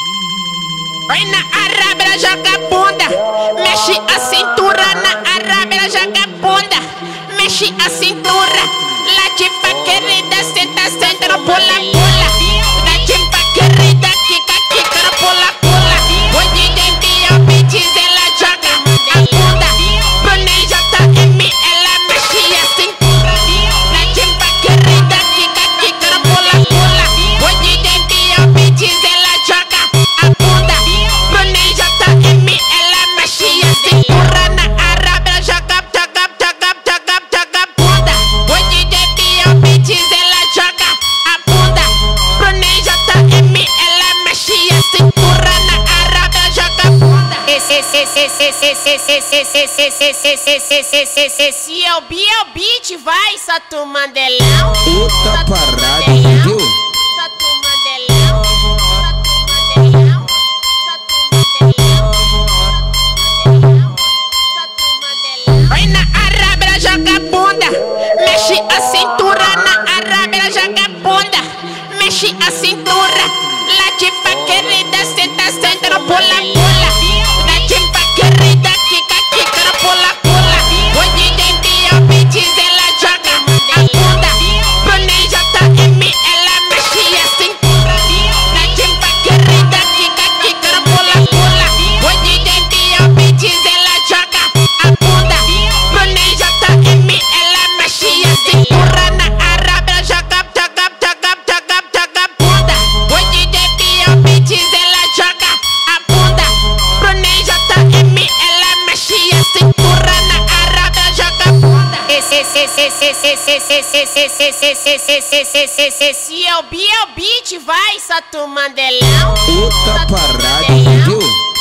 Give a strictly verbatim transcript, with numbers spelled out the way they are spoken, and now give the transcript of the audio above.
Vai na Arábia, ela joga bunda. Mexe a cintura na Arábia, ela joga bunda. Mexe a cintura. Lá de paquerida, senta, senta, no pula, pula. Lá de paquerida, quica, quica, no pula, pula. O D J B O Beats, ela joga a bunda. Bruninho J M, ela mexe a cintura. Lá de paquerida, quica, quica, no pula, pula. O D J B O Beats, ela joga a bunda. Bruninho J M, ela mexe a cintura. Na Arábia, ela joga, joga, joga, joga, joga bunda. O D J B O Beats, ela joga a bunda. Bruninho J M, ela mexe a cintura. Na Arábia, ela joga bunda. Se eu B O Beat, vai, Satu Mandelão. Puta parada, viu? Satu Mandelão. Satu Mandelão. Vai na Arábia, ela joga bunda. Mexe a cintura. Na Arábia, ela joga bunda. Mexe a cintura. Lá de paquerida, senta, senta, no pula, pula. Lá de paquerida, quica, quica, no pula, pula. O D J B O Beats, ela joga a bunda. Bruninho J M, ela mexe a cintura. Lá de paquerida, quica, quica, no pula, pula. O D J B O Beats, ela joga a bunda. Bruninho J M, ela mexe a cintura. Na Arábia, ela joga, joga, joga, joga, joga bunda. O D J B O Beats, ela joga a bunda. Bruninho J M, ela mexe a cintura. Na Arábia, ela joga bunda. Se eu B O Beat, vai, Satu Mandelão. Puta parada, viu?